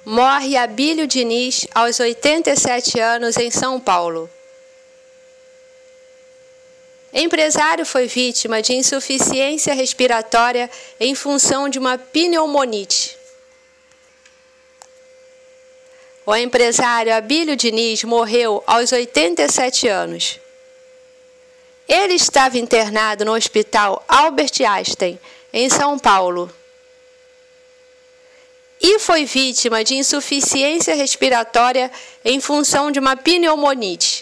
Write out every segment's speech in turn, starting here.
Morre Abílio Diniz aos 87 anos em São Paulo. Empresário foi vítima de insuficiência respiratória em função de uma pneumonite. O empresário Abílio Diniz morreu aos 87 anos. Ele estava internado no Hospital Albert Einstein, em São Paulo, e foi vítima de insuficiência respiratória em função de uma pneumonite.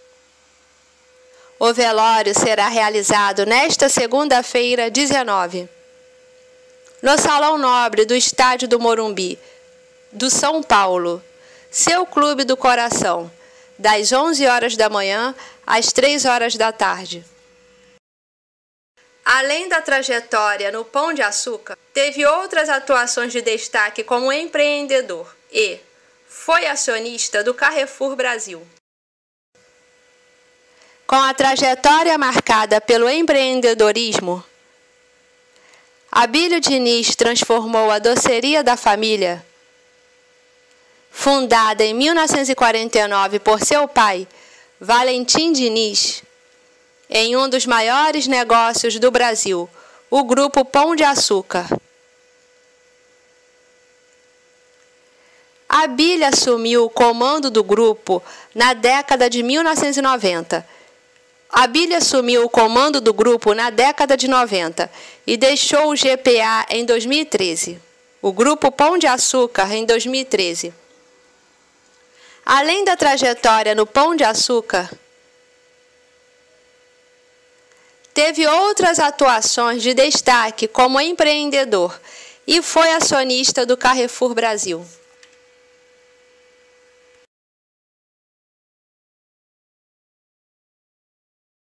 O velório será realizado nesta segunda-feira, 19, no Salão Nobre do Estádio do Morumbi, do São Paulo, seu clube do coração, das 11 horas da manhã às 3 horas da tarde. Além da trajetória no Pão de Açúcar, teve outras atuações de destaque como empreendedor e foi acionista do Carrefour Brasil. Com a trajetória marcada pelo empreendedorismo, Abílio Diniz transformou a Doceria da Família, fundada em 1949 por seu pai, Valentim Diniz, em um dos maiores negócios do Brasil, o Grupo Pão de Açúcar. Abílio assumiu o comando do grupo na década de 1990. Abílio assumiu o comando do grupo na década de 90 e deixou o GPA em 2013, o Grupo Pão de Açúcar em 2013. Além da trajetória no Pão de Açúcar, teve outras atuações de destaque como empreendedor e foi acionista do Carrefour Brasil.